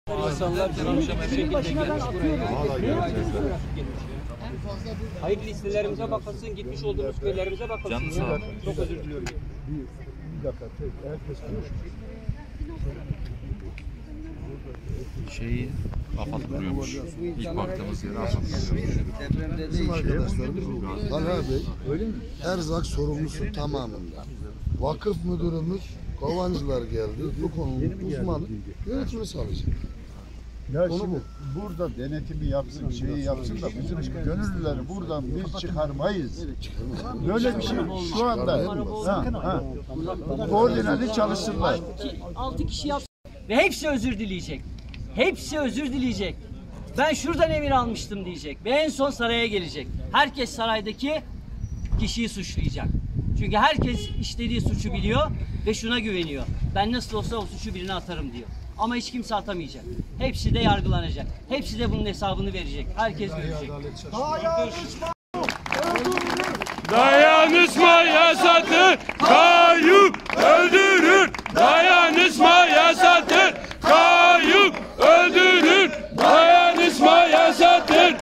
İnsanlar bir şekilde gelmiş buraya. Hayır, listelerimize bakılsın, gitmiş olduğumuz köylerimize bakılsın. Çok özür diliyorum. Bir dakika, herkes şeyi AFAD kuruyormuş. İlk baktığımız yere AFAD kuruyormuş. bizim arkadaşlarımız Talha Bey, erzak sorumlusu tamamında. Vakıf müdürümüz Kovancılar geldi. Bu konunun uzmanı yönetimi sağlayacak. Ya şimdi burada denetimi yapsın, şeyi yapsın da bizim gönüllüleri buradan biz çıkarmayız. Böyle bir şey şu anda koordineli çalışsınlar. 6 kişi yapsın ve hepsi özür dileyecek. Hepsi özür dileyecek. Ben şuradan emir almıştım diyecek ve en son saraya gelecek. Herkes saraydaki kişiyi suçlayacak. Çünkü herkes işlediği suçu biliyor ve şuna güveniyor. Ben nasıl olsa o suçu birine atarım diyor. Ama hiç kimse atamayacak. Hepsi de yargılanacak. Hepsi de bunun hesabını verecek. Herkes görecek. Dayanışma yasadır.